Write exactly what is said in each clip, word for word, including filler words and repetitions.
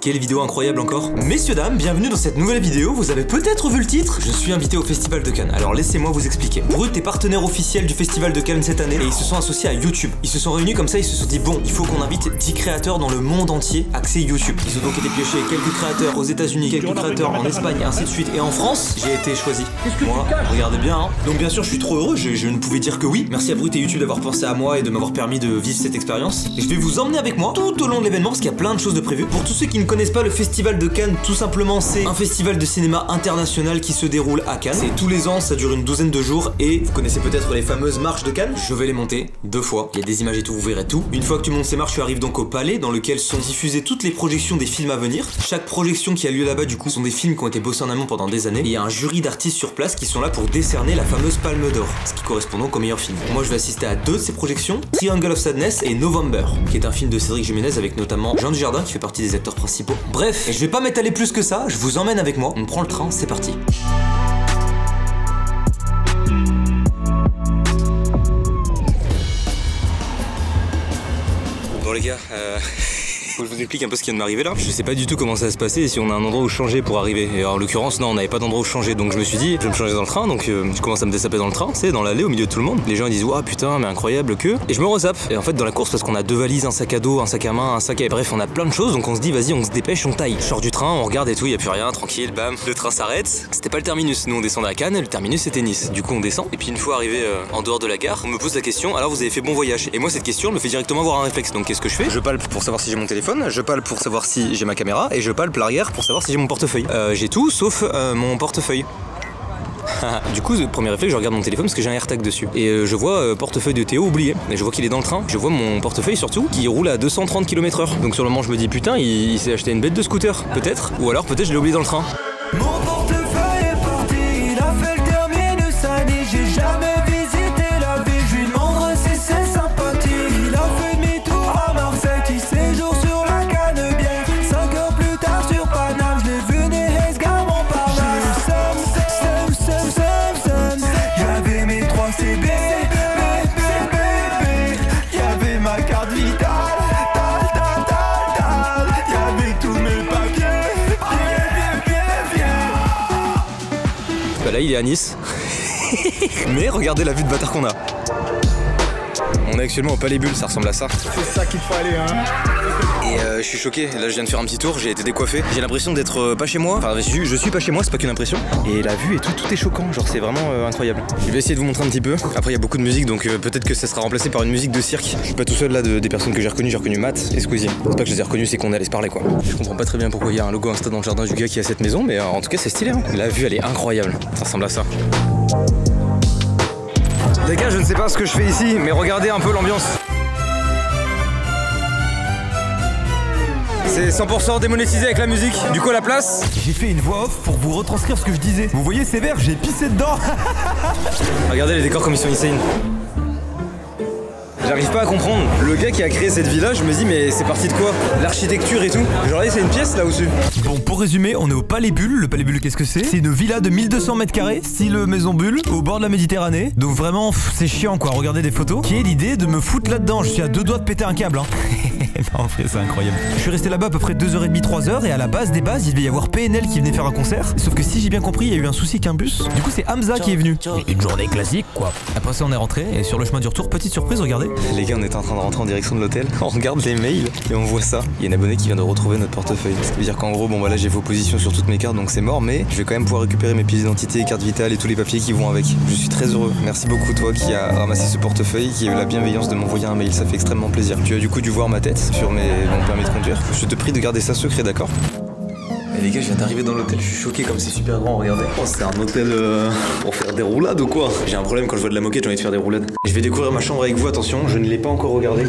Quelle vidéo incroyable encore. Messieurs dames, bienvenue dans cette nouvelle vidéo. Vous avez peut-être vu le titre. Je suis invité au Festival de Cannes. Alors laissez-moi vous expliquer. Brut est partenaire officiel du Festival de Cannes cette année et ils se sont associés à YouTube. Ils se sont réunis comme ça, ils se sont dit bon, il faut qu'on invite dix créateurs dans le monde entier accès YouTube. Ils ont donc été piochés quelques créateurs aux États-Unis, quelques créateurs en Espagne, et ainsi de suite. Et en France, j'ai été choisi. Moi, regardez bien. Hein. Donc bien sûr, je suis trop heureux. Je, je ne pouvais dire que oui. Merci à Brut et YouTube d'avoir pensé à moi et de m'avoir permis de vivre cette expérience. Et je vais vous emmener avec moi tout au long de l'événement parce qu'il y a plein de choses de prévues. Pour tous ceux qui ne connaissent pas le Festival de Cannes, tout simplement, c'est un festival de cinéma international qui se déroule à Cannes. C'est tous les ans, ça dure une douzaine de jours et vous connaissez peut-être les fameuses marches de Cannes. Je vais les monter deux fois. Il y a des images et tout, vous verrez tout. Une fois que tu montes ces marches, tu arrives donc au palais dans lequel sont diffusées toutes les projections des films à venir. Chaque projection qui a lieu là-bas, du coup, sont des films qui ont été bossés en amont pendant des années. Et il y a un jury d'artistes sur place qui sont là pour décerner la fameuse Palme d'Or, ce qui correspond donc au meilleur film. Moi, je vais assister à deux de ces projections, Triangle of Sadness et November, qui est un film de Cédric Jiménez avec notamment Jean Dujardin qui fait partie des acteurs principaux. Bref, et je vais pas m'étaler plus que ça, je vous emmène avec moi, on prend le train, c'est parti. Bon les gars, euh... faut que je vous explique un peu ce qui vient de m'arriver là. Je sais pas du tout comment ça va se passer et si on a un endroit où changer pour arriver. Et en l'occurrence, non, on n'avait pas d'endroit où changer. Donc je me suis dit, je vais me changer dans le train. Donc euh, je commence à me dessaper dans le train, tu sais, dans l'allée au milieu de tout le monde. Les gens ils disent, waouh putain, mais incroyable que. Et je me ressape. Et en fait, dans la course, parce qu'on a deux valises, un sac à dos, un sac à main, un sac à. Bref, on a plein de choses. Donc on se dit, vas-y, on se dépêche, on taille. Je sors du train, on regarde et tout, y a plus rien, tranquille, bam. Le train s'arrête. C'était pas le terminus. Nous on descendait à Cannes, le terminus c'était Nice. Du coup, on descend. Et puis une fois arrivé euh, en dehors de la gare, on me pose la question, alors vous avez fait bon voyage? Et moi, cette question elle me fait directement avoir un réflexe. Donc qu'est-ce que je fais? Je palpe pour savoir si j'ai mon téléphone, je palpe pour savoir si j'ai ma caméra et je palpe l'arrière pour savoir si j'ai mon portefeuille. Euh, j'ai tout sauf euh, mon portefeuille. Du coup, le premier réflexe, je regarde mon téléphone parce que j'ai un AirTag dessus. Et euh, je vois euh, portefeuille de Théo oublié. Et je vois qu'il est dans le train. Je vois mon portefeuille surtout qui roule à deux cent trente kilomètres heure. Donc sur le moment, je me dis putain, il, il s'est acheté une bête de scooter. Peut-être. Ou alors peut-être je l'ai oublié dans le train. Mon portefeuille est parti, il a fait le terminus, ça dit j'ai jamais visité la ville. Je lui demande si c'est sympathique. Il a fait demi-tour à Marseille, il séjour sur la Canebière. Cinq heures plus tard sur Paname, je l'ai vu des Esgars Montparnasse. Sem, sem, sem, sem, sem. J'avais mes trois C B, y'avait ma carte vitale, tal, tal, tal, tal. Y'avait tous mes papiers, bien, bien, bien, bien. Bah là, il est à Nice. Mais regardez la vue de bâtard qu'on a. On est actuellement au Palais Bulle, ça ressemble à ça. C'est ça qu'il faut aller, hein. Et euh, je suis choqué, là je viens de faire un petit tour, j'ai été décoiffé. J'ai l'impression d'être euh, pas chez moi. Enfin, je suis, je suis pas chez moi, c'est pas qu'une impression. Et la vue et tout, tout est choquant, genre c'est vraiment euh, incroyable. Je vais essayer de vous montrer un petit peu. Après, il y a beaucoup de musique, donc euh, peut-être que ça sera remplacé par une musique de cirque. Je suis pas tout seul là de, des personnes que j'ai reconnues. J'ai reconnu Matt et Squeezie. C'est pas que je les ai reconnus, c'est qu'on est allé se parler quoi. Je comprends pas très bien pourquoi il y a un logo Insta dans le jardin du gars qui a cette maison, mais euh, en tout cas c'est stylé. Hein. La vue elle est incroyable, ça ressemble à ça. Les gars, je ne sais pas ce que je fais ici, mais regardez un peu l'ambiance. C'est cent pour cent démonétisé avec la musique. Du coup, à la place, J'ai fait une voix off pour vous retranscrire ce que je disais. Vous voyez ces verres, j'ai pissé dedans. regardez les décors comme ils sont insane. J'arrive pas à comprendre. Le gars qui a créé cette villa, je me dis mais c'est parti de quoi? L'architecture et tout. Genre là c'est une pièce là au-dessus. Bon, pour résumer, on est au Palais Bulle. Le Palais Bulle, qu'est-ce que c'est? C'est une villa de mille deux cents mètres carrés, style maison Bulle, au bord de la Méditerranée. Donc vraiment, c'est chiant quoi, regardez des photos. Qui est l'idée de me foutre là-dedans? Je suis à deux doigts de péter un câble, hein. Non, en vrai, c'est incroyable. Je suis resté là-bas à peu près deux heures trente, trois heures, et à la base des bases, il devait y avoir P N L qui venait faire un concert. Sauf que si j'ai bien compris, il y a eu un souci avec un bus. Du coup, c'est Hamza qui est venu. Une journée classique, quoi. Après ça, on est rentré, et sur le chemin du retour, petite surprise, regardez. Les gars, on est en train de rentrer en direction de l'hôtel. On regarde les mails et on voit ça. Il y a un abonné qui vient de retrouver notre portefeuille. Ce qui veut dire qu'en gros, bon, voilà, j'ai vos positions sur toutes mes cartes, donc c'est mort, mais je vais quand même pouvoir récupérer mes pièces d'identité, cartes vitales et tous les papiers qui vont avec. Je suis très heureux. Merci beaucoup, toi, qui a ramassé ce portefeuille, qui a eu la bienveillance de m'envoyer un mail. Ça fait extrêmement plaisir. Tu as du coup dû voir ma tête sur mes... mon permis de conduire. Je te prie de garder ça secret, d'accord? Les gars, je viens d'arriver dans l'hôtel, je suis choqué comme c'est super grand, regardez. Oh, c'est un hôtel euh, pour faire des roulades ou quoi? J'ai un problème quand je vois de la moquette, j'ai envie de faire des roulades. Je vais découvrir ma chambre avec vous, attention, je ne l'ai pas encore regardée.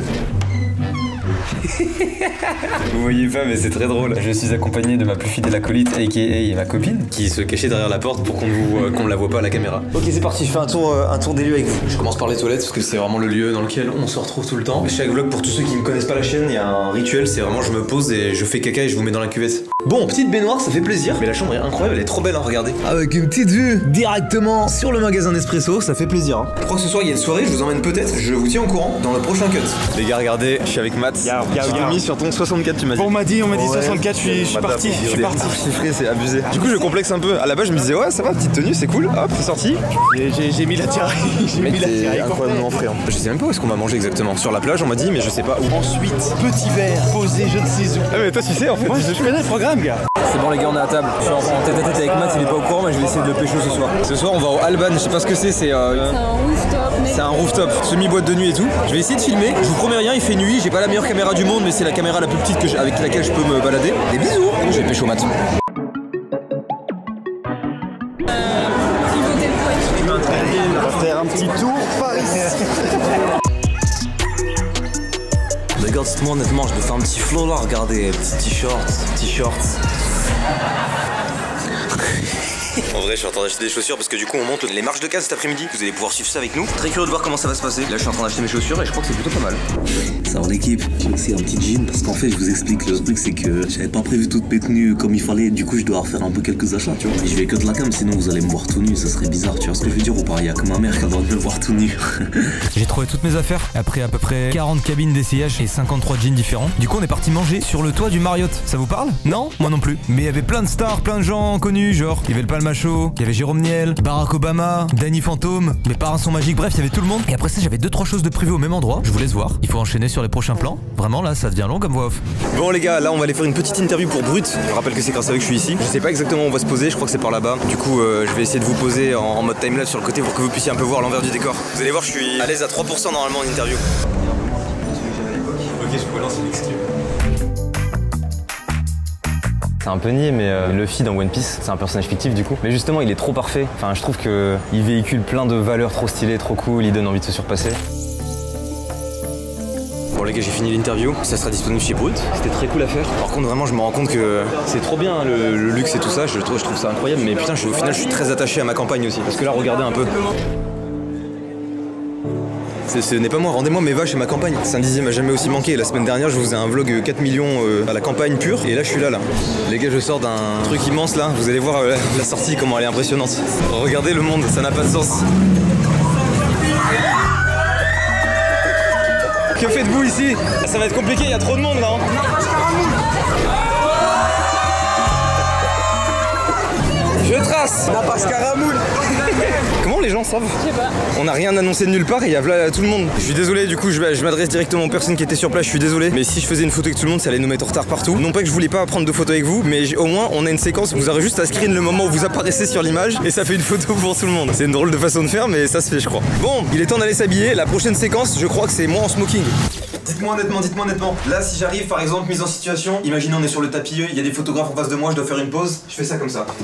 Vous voyez pas, mais c'est très drôle. Je suis accompagné de ma plus fidèle acolyte, aka ma copine, qui se cachait derrière la porte pour qu'on euh, qu'on la voit pas à la caméra. Ok, c'est parti, je fais un tour, euh, un tour des lieux avec vous. Je commence par les toilettes parce que c'est vraiment le lieu dans lequel on se retrouve tout le temps. Chaque vlog, pour tous ceux qui ne connaissent pas la chaîne, il y a un rituel, c'est vraiment je me pose et je fais caca et je vous mets dans la cuvette. Bon, petite baignoire, ça fait plaisir, mais la chambre est incroyable, elle est trop belle, hein, regardez. Avec une petite vue directement sur le magasin Nespresso, ça fait plaisir. Hein. Je crois que ce soir il y a une soirée, je vous emmène peut-être, je vous tiens au courant dans le prochain cut. Les gars, regardez, je suis avec Matt. Y'a, y'a, J'ai mis sur ton soixante-quatre, tu m'as dit. Bon, on m'a dit, on m'a dit ouais. soixante-quatre, je suis, je suis parti, je suis parti. Chiffré, c'est abusé. Du coup, je complexe un peu. À la base, je me disais, ouais, ça va, petite tenue, c'est cool. Hop, c'est sorti. J'ai, j'ai, j'ai mis la tiraille. J'ai mis la tiraille. Incroyablement frais. Hein. Je sais même pas où est-ce qu'on va manger exactement. Sur la plage, on m'a dit, mais je sais pas où. Ensuite, petit verre, posé, jeu de saison. Ah, mais toi, tu sais, en fait. Moi, je connais le programme, gars. C'est bon les gars, on est à table. Je suis en tête à tête avec Matt, il est pas au courant, mais je vais essayer de le pécho ce soir. Ce soir on va au Alban, je sais pas ce que c'est, c'est euh... C'est un rooftop. C'est un rooftop, semi-boîte de nuit et tout. Je vais essayer de filmer, je vous promets rien, il fait nuit, j'ai pas la meilleure caméra du monde, mais c'est la caméra la plus petite que je... avec laquelle je peux me balader. Des bisous. Je vais pécho Matt. On va faire un petit tour Paris. Regarde-moi honnêtement, je vais faire un petit flow là, regardez, petit t-shirt, t-shirt. En vrai, je suis en train d'acheter des chaussures parce que du coup, on monte les marches de Cannes cet après-midi. Vous allez pouvoir suivre ça avec nous. Très curieux de voir comment ça va se passer. Là, je suis en train d'acheter mes chaussures et je crois que c'est plutôt pas mal. Ça va l'équipe, j'ai aussi un petit jean parce qu'en fait, je vous explique, le truc c'est que j'avais pas prévu toutes mes tenues comme il fallait. Du coup, je dois refaire un peu quelques achats, tu vois. Mais je vais que de la cam, sinon vous allez me voir tout nu, ça serait bizarre, tu vois ce que je veux dire ou pas. Il y a que ma mère qui a le droit de me voir tout nu. J'ai trouvé toutes mes affaires après à peu près quarante cabines d'essayage et cinquante-trois jeans différents. Du coup, on est parti manger sur le toit du Marriott. Ça vous parle? Non? Moi non plus. Mais il y avait plein de stars, plein de gens connus, genre il y avait le Palmacho, il y avait Jérôme Niel, Barack Obama, Danny Fantôme, mes parents sont magiques, bref, il y avait tout le monde. Et après ça, j'avais deux trois choses de prévues au même endroit. Je vous laisse voir. Il faut enchaîner sur les prochains plans. Vraiment là, ça devient long comme voix off. Bon les gars, là on va aller faire une petite interview pour Brut. Je rappelle que c'est grâce à eux que je suis ici. Je sais pas exactement où on va se poser, je crois que c'est par là-bas. Du coup, euh, je vais essayer de vous poser en, en mode timelapse sur le côté pour que vous puissiez un peu voir l'envers du décor. Vous allez voir, je suis à l'aise à trois pour cent normalement en interview. Ok, je peux lancer l'exclu. C'est un peu niais, mais euh, Luffy dans One Piece, c'est un personnage fictif du coup. Mais justement, il est trop parfait. Enfin, je trouve que il véhicule plein de valeurs trop stylées, trop cool, il donne envie de se surpasser. Bon les gars, j'ai fini l'interview, ça sera disponible chez Brut. C'était très cool à faire. Par contre, vraiment, je me rends compte que c'est trop bien hein, le, le luxe et tout ça. Je trouve, je trouve ça incroyable. Mais putain, je, au final, je suis très attaché à ma campagne aussi. Parce que là, regardez un peu. Ce n'est pas moi, rendez-moi mes vaches et ma campagne. Saint-Dizier m'a jamais aussi manqué. La semaine dernière, je vous faisais un vlog quatre millions euh, à la campagne pure. Et là, je suis là, là. Les gars, je sors d'un truc immense, là. Vous allez voir euh, la sortie, comment elle est impressionnante. Regardez le monde, ça n'a pas de sens. Que faites-vous ici? Ça va être compliqué, il y a trop de monde, là. Hein. Je trace. Napas Caramoule. Comment les gens savent? Je sais pas. On n'a rien annoncé de nulle part et il y a là tout le monde. Je suis désolé, du coup je, je m'adresse directement aux personnes qui étaient sur place, je suis désolé. Mais si je faisais une photo avec tout le monde, ça allait nous mettre en retard partout. Non pas que je voulais pas prendre de photos avec vous, mais au moins on a une séquence, vous aurez juste à screen le moment où vous apparaissez sur l'image et ça fait une photo pour tout le monde. C'est une drôle de façon de faire, mais ça se fait je crois. Bon, il est temps d'aller s'habiller. La prochaine séquence, je crois que c'est moi en smoking. Dites-moi honnêtement, dites-moi honnêtement. Là, si j'arrive, par exemple, mise en situation, imaginez on est sur le tapis, il y a des photographes en face de moi, je dois faire une pause, je fais ça comme ça.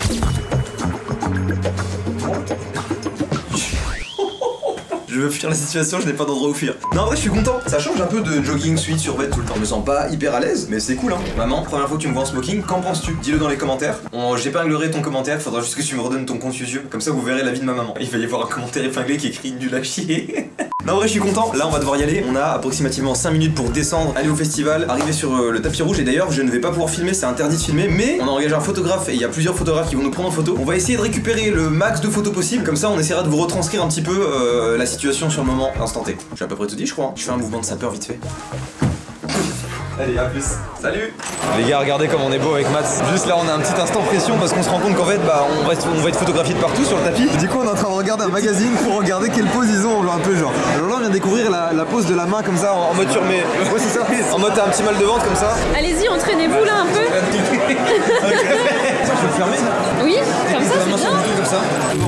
Je veux fuir la situation, je n'ai pas d'endroit où fuir. Non, en vrai, je suis content. Ça change un peu de jogging, sweat, survêt tout le temps. Je me sens pas hyper à l'aise, mais c'est cool, hein. Maman, première fois que tu me vois en smoking, qu'en penses-tu? Dis-le dans les commentaires. J'épinglerai ton commentaire, faudra juste que tu me redonnes ton compte YouTube. Comme ça, vous verrez la vie de ma maman. Il va y avoir un commentaire épinglé qui écrit nul à chier. Non, en vrai, je suis content. Là, on va devoir y aller. On a approximativement cinq minutes pour descendre, aller au festival, arriver sur euh, le tapis rouge. Et d'ailleurs, je ne vais pas pouvoir filmer, c'est interdit de filmer. Mais on a engagé un photographe et il y a plusieurs photographes qui vont nous prendre en photo. On va essayer de récupérer le max de photos possible. Comme ça, on essaiera de vous retranscrire un petit peu euh, la situation sur le moment instant T. J'ai à peu près tout dit, je crois. Hein. Je fais un mouvement de sapeur vite fait. Allez, à plus. Salut. Les gars, regardez comme on est beau avec Matt. Juste là, on a un petit instant pression parce qu'on se rend compte qu'en fait, bah, on va, être, on va être photographié de partout sur le tapis. Du coup, on est en train de regarder un magazine pour regarder quelle pose ils ont, un peu genre. Alors là, on vient de découvrir la, la pose de la main comme ça, en, en mode sur mes. Ouais, c'est ça. En mode, t'as un petit mal de ventre comme ça. Allez-y, entraînez-vous là un peu. Ça, je peux le fermer ça? Oui, comme ça, c'est bien. Comme ça.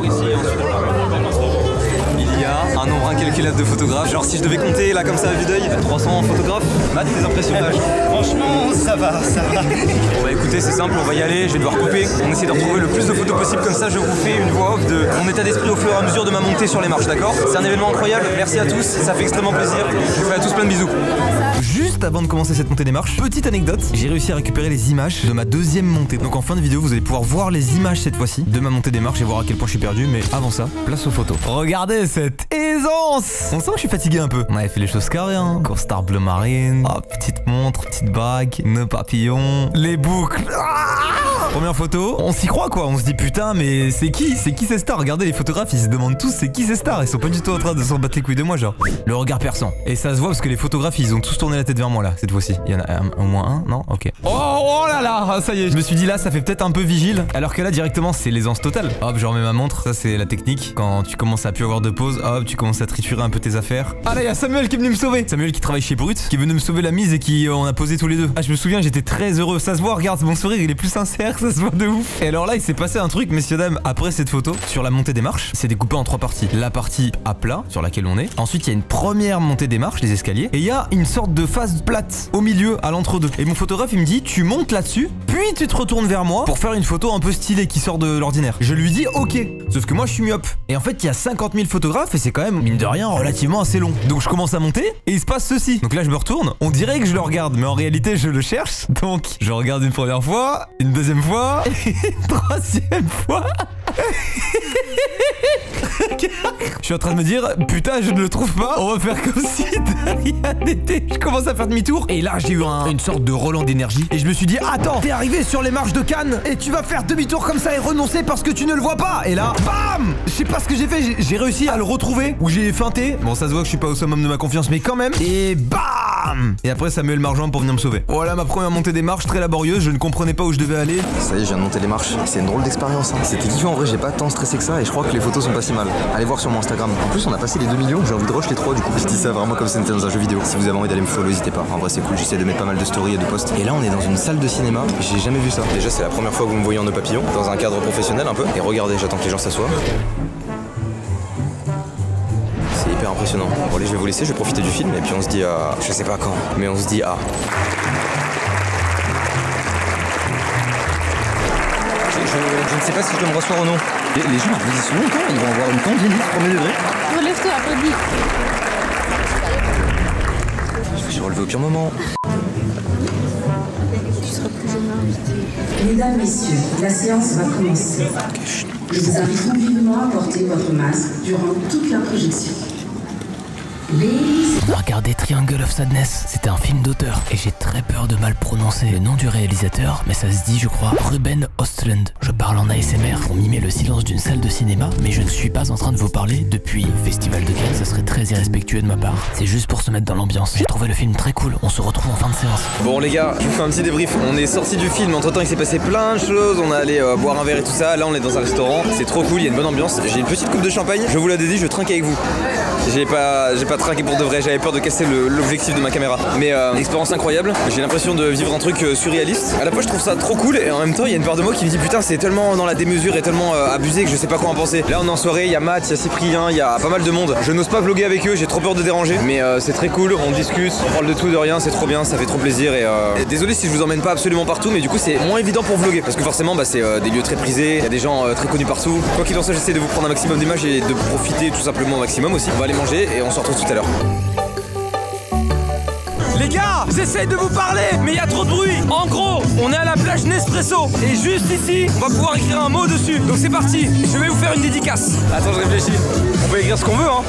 Il y a un nombre incalculable de photographes. Genre si je devais compter là comme ça à vue d'œil, trois cents photographes. Matt, tes impressions d'âge? Franchement, ça va, ça va. Bon bah écoutez, c'est simple, on va y aller, je vais devoir couper. On essaie de retrouver le plus de photos possible, comme ça je vous fais une voix off de mon état d'esprit au fur et à mesure de ma montée sur les marches, d'accord? C'est un événement incroyable, merci à tous, ça fait extrêmement plaisir. Je vous fais à tous plein de bisous. Juste avant de commencer cette montée des marches, petite anecdote, j'ai réussi à récupérer les images de ma deuxième montée. Donc en fin de vidéo, vous allez pouvoir voir les images cette fois-ci de ma montée des marches et voir à quel point je suis perdu. Mais avant ça, place aux photos. Regardez cette toute aisance. On sent que je suis fatigué un peu. On avait fait les choses carrées, hein. Costard bleu marine, oh, petite montre, petite bague, nœud papillon, les boucles. Ah, première photo, on s'y croit quoi, on se dit putain mais c'est qui C'est qui ces stars? Regardez les photographes, ils se demandent tous c'est qui ces stars. Ils sont pas du tout en train de s'en battre les couilles de moi genre. Le regard perçant. Et ça se voit parce que les photographes ils ont tous tourné la tête vers moi là cette fois-ci. Il y en a un, au moins un, non? Ok. Oh, oh là là, ça y est, je me suis dit là ça fait peut-être un peu vigile. Alors que là directement c'est l'aisance totale. Hop, je remets ma montre, ça c'est la technique. Quand tu commences à plus avoir de pause, hop, tu commences à triturer un peu tes affaires. Ah là, il y a Samuel qui est venu me sauver. Samuel qui travaille chez Brut, qui est venu me sauver la mise et qui euh, on a posé tous les deux. Ah, je me souviens, j'étais très heureux. Ça se voit, regarde, mon sourire il est plus sincère, ça se voit de ouf. Et alors là, il s'est passé un truc, messieurs dames, après cette photo, sur la montée des marches, c'est découpé en trois parties. La partie à plat, sur laquelle on est. Ensuite, il y a une première montée des marches, les escaliers. Et il y a une sorte de phase plate au milieu, à l'entre-deux. Et mon photographe, il me dit, tu montes là-dessus, puis tu te retournes vers moi pour faire une photo un peu stylée qui sort de l'ordinaire. Je lui dis, ok. Sauf que moi, je suis myope. Et en fait, il y a cinquante mille photographes et c'est quand même, mine de rien, relativement assez long. Donc je commence à monter et il se passe ceci. Donc là, je me retourne. On dirait que je le regarde, mais en réalité, je le cherche. Donc je regarde une première fois, une deuxième fois, et une troisième fois. Je suis en train de me dire, putain, je ne le trouve pas. On va faire comme si de rien n'était. Je commence à faire demi-tour. Et là, j'ai eu un, une sorte de relan d'énergie. Et je me suis dit, attends, t'es arrivé sur les marches de Cannes et tu vas faire demi-tour comme ça et renoncer parce que tu ne le vois pas. Et là, bam! Je sais pas ce que j'ai fait. J'ai réussi à le retrouver. Ou j'ai feinté. Bon, ça se voit que je suis pas au summum de ma confiance, mais quand même. Et bam! Et après, Samuel m'a rejoint pour venir me sauver. Voilà ma première montée des marches, très laborieuse. Je ne comprenais pas où je devais aller. Ça y est, je viens de monter les marches. C'est une drôle d'expérience. Hein. C'était kiffant en vrai, j'ai pas tant stressé que ça et je crois que les photos sont pas si mal. Allez voir sur mon Instagram. En plus, on a passé les deux millions, j'ai envie de rush les trois du coup. Je dis ça vraiment comme si c'était dans un jeu vidéo. Si vous avez envie d'aller me follow, n'hésitez pas. En vrai, c'est cool, j'essaie de mettre pas mal de stories et de posts. Et là, on est dans une salle de cinéma. J'ai jamais vu ça. Déjà, c'est la première fois que vous me voyez en nœud papillon, dans un cadre professionnel un peu. Et regardez, j'attends que les gens s'assoient. C'est hyper impressionnant. Bon, allez, je vais vous laisser, je vais profiter du film et puis on se dit à. Je sais pas quand, mais on se dit à. Je, je, je ne sais pas si je dois me rasseoir ou non. Les, les gens applaudissent longtemps, ils vont avoir une tendinite premier degré. Relève-toi, applaudis. Je me suis relevé au pire moment. Mesdames, Messieurs, la séance va commencer. Nous vous invitons vivement à porter votre masque durant toute la projection. On a regardé Triangle of Sadness, c'était un film d'auteur et j'ai très peur de mal prononcer le nom du réalisateur, mais ça se dit je crois Ruben Östlund. Je parle en A S M R pour mimer le silence d'une salle de cinéma, mais je ne suis pas en train de vous parler depuis le Festival de Cannes, ça serait très irrespectueux de ma part. C'est juste pour se mettre dans l'ambiance. J'ai trouvé le film très cool, on se retrouve en fin de séance. Bon les gars, je vous fais un petit débrief. On est sorti du film, entre temps il s'est passé plein de choses, on est allé euh, boire un verre et tout ça. Là on est dans un restaurant, c'est trop cool, il y a une bonne ambiance. J'ai une petite coupe de champagne, je vous la dédie, je trinque avec vous. J'ai pas, j'ai pas trinqué pour de vrai, j'avais peur de casser l'objectif de ma caméra. Mais euh, expérience incroyable, j'ai l'impression de vivre un truc euh, surréaliste. À la fois je trouve ça trop cool et en même temps il y a une part de moi qui me dit putain c'est tellement dans la démesure et tellement euh, abusé que je sais pas quoi en penser. Là on est en soirée, il y a Matt, il y a Cyprien, il y a pas mal de monde. Je n'ose pas vlogger avec eux, j'ai trop peur de déranger. Mais euh, c'est très cool, on discute, on parle de tout, de rien, c'est trop bien, ça fait trop plaisir. Et, euh, et désolé si je vous emmène pas absolument partout, mais du coup c'est moins évident pour vlogger. Parce que forcément bah, c'est euh, des lieux très prisés, il y a des gens euh, très connus partout. Quoi qu'il en soit, j'essaie de vous prendre un maximum d'images et de profiter tout simplement au maximum aussi. On va aller manger et on se retrouve tout à l'heure. Les gars, j'essaie de vous parler, mais il y a trop de bruit. En gros, on est à la plage Nespresso. Et juste ici, on va pouvoir écrire un mot dessus. Donc c'est parti, je vais vous faire une dédicace. Attends, je réfléchis. On peut écrire ce qu'on veut, hein.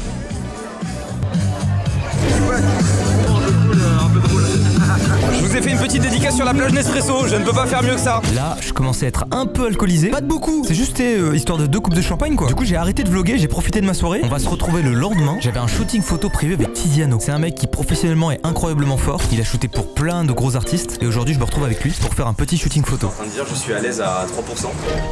Je vous ai fait une petite dédicace sur la plage Nespresso, je ne peux pas faire mieux que ça. Là, je commençais à être un peu alcoolisé. Pas de beaucoup, c'est juste euh, histoire de deux coupes de champagne quoi. Du coup, j'ai arrêté de vlogger, j'ai profité de ma soirée. On va se retrouver le lendemain. J'avais un shooting photo privé avec Tiziano. C'est un mec qui professionnellement est incroyablement fort. Il a shooté pour plein de gros artistes. Et aujourd'hui, je me retrouve avec lui pour faire un petit shooting photo. Je suis en train de dire, je suis à l'aise à trois pour cent.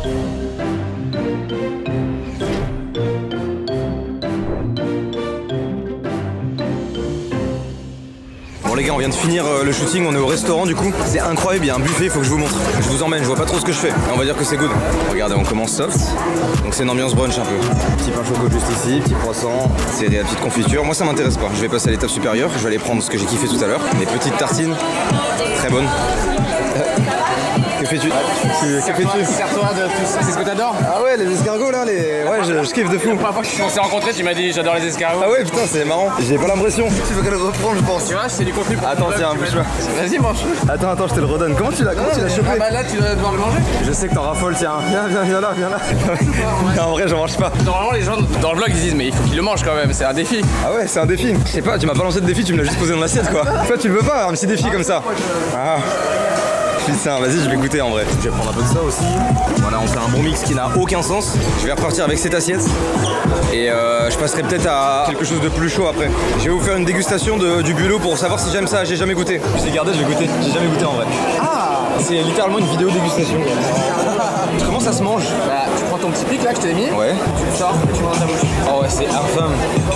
Les gars, on vient de finir euh, le shooting, on est au restaurant du coup. C'est incroyable, il y a un buffet, il faut que je vous montre. Je vous emmène, je vois pas trop ce que je fais. Et on va dire que c'est good. Regardez, on commence soft. Donc c'est une ambiance brunch un peu. Petit pain choco juste ici, petit croissant, c'est des petites confitures. Moi ça m'intéresse pas. Je vais passer à l'étape supérieure. Je vais aller prendre ce que j'ai kiffé tout à l'heure. Les petites tartines, très bonnes. Que fais-tu? Je que fais-tu? Sers-toi de tout ça, c'est ce que t'adores? Ah ouais, les escargots là, les... ouais, je, je kiffe de fou. La première fois que on s'est rencontrés, tu m'as dit j'adore les escargots. Ah ouais, putain, c'est marrant. J'ai pas l'impression. Tu veux qu'elle reprenne, je pense. Tu vois, c'est du contenu pour Attends, tiens, bouge-toi. Vas-y, mange. Attends, attends, je te le redonne. Comment tu l'as comment tu l'as chopé? Ah bah là, tu dois devoir le manger. Je sais que t'en raffoles, tiens. Viens, viens, viens là, viens là. Non, en vrai, j'en mange pas. Normalement, les gens dans le vlog ils disent, mais il faut qu'ils le mangent quand même, c'est un défi. Ah ouais, c'est un défi. Je sais pas, tu m'as pas lancé de défi, tu me l'as juste posé dans l'assiette quoi. Toi, tu le veux pas, un petit défi comme ça. Ah. Putain, vas-y, je vais goûter en vrai. Je vais prendre un peu de ça aussi. Voilà, on fait un bon mix qui n'a aucun sens. Je vais repartir avec cette assiette. Et euh, je passerai peut-être à quelque chose de plus chaud après. Je vais vous faire une dégustation de, du bulot pour savoir si j'aime ça. J'ai jamais goûté. Je l'ai gardé, je vais goûter. J'ai jamais goûté en vrai. Ah, c'est littéralement une vidéo dégustation. Comment ça se mange? Bah, tu prends ton petit pic là que je t'ai mis. Ouais. Tu le sors et tu manges dans ta bouche. Oh ouais, c'est infâme.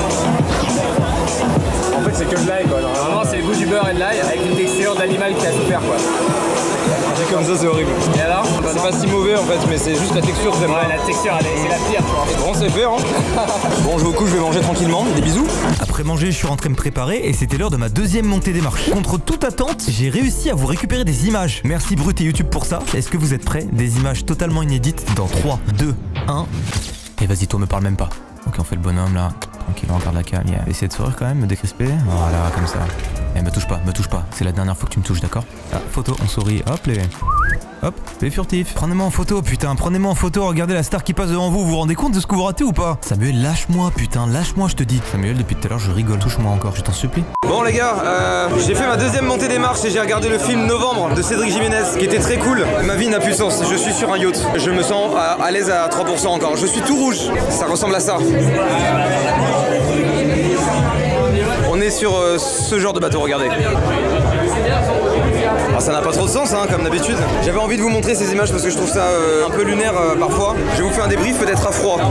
En fait, c'est que de l'ail quoi. Normalement, c'est le goût du beurre et de l'ail avec une texture d'animal qui a souffert quoi. C'est comme ça, c'est horrible. Et alors? C'est pas si mauvais en fait, mais c'est juste la texture que j'aime pas. Ouais, la texture, elle est- c'est la pire, tu vois. Bon, c'est fait, hein. Bon, je vais au coup, je vais manger tranquillement. Des bisous. Après manger, je suis rentré me préparer et c'était l'heure de ma deuxième montée des marches. Contre toute attente, j'ai réussi à vous récupérer des images. Merci Brut et YouTube pour ça. Est-ce que vous êtes prêts? Des images totalement inédites dans trois, deux, un. Et vas-y, toi, me parle même pas. Ok, on fait le bonhomme là. Tranquille, on regarde la cam. Yeah. Essayez de sourire quand même, me décrisper. Voilà, comme ça. Eh, me touche pas, me touche pas. C'est la dernière fois que tu me touches, d'accord? Ah, photo, on sourit. Hop, les. Hop, les furtifs. Prenez-moi en photo, putain, prenez-moi en photo. Regardez la star qui passe devant vous. Vous vous rendez compte de ce que vous ratez ou pas? Samuel, lâche-moi, putain, lâche-moi, je te dis. Samuel, depuis tout à l'heure, je rigole. Touche-moi encore, je t'en supplie. Bon les gars, euh, j'ai fait ma deuxième montée des marches et j'ai regardé le film Novembre de Cédric Jiménez qui était très cool. Ma vie n'a plus de sens, je suis sur un yacht. Je me sens à, à l'aise à trois pour cent encore. Je suis tout rouge, ça ressemble à ça. On est sur euh, ce genre de bateau, regardez. Alors ça n'a pas trop de sens hein, comme d'habitude. J'avais envie de vous montrer ces images parce que je trouve ça euh, un peu lunaire euh, parfois. Je vais vous faire un débrief peut-être à froid.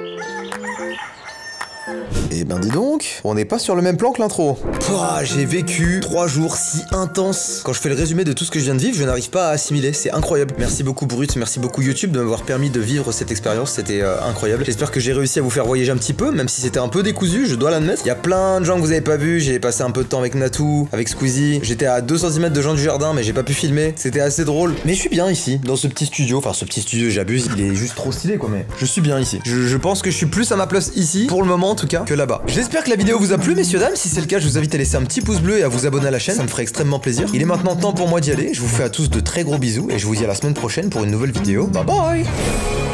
Eh ben dis donc, on n'est pas sur le même plan que l'intro. J'ai vécu trois jours si intenses. Quand je fais le résumé de tout ce que je viens de vivre, je n'arrive pas à assimiler, c'est incroyable. Merci beaucoup Brut, merci beaucoup YouTube de m'avoir permis de vivre cette expérience, c'était euh, incroyable. J'espère que j'ai réussi à vous faire voyager un petit peu, même si c'était un peu décousu, je dois l'admettre. Il y a plein de gens que vous avez pas vu, j'ai passé un peu de temps avec Natou, avec Squeezie. J'étais à deux centimètres de Jean du Jardin, mais j'ai pas pu filmer. C'était assez drôle. Mais je suis bien ici, dans ce petit studio. Enfin, ce petit studio, j'abuse, il est juste trop stylé quoi, mais je suis bien ici. Je, je pense que je suis plus à ma place ici, pour le moment en tout cas, que là-bas. J'espère que la vidéo vous a plu messieurs dames, si c'est le cas je vous invite à laisser un petit pouce bleu et à vous abonner à la chaîne, ça me ferait extrêmement plaisir. Il est maintenant temps pour moi d'y aller, je vous fais à tous de très gros bisous et je vous dis à la semaine prochaine pour une nouvelle vidéo. Bye bye.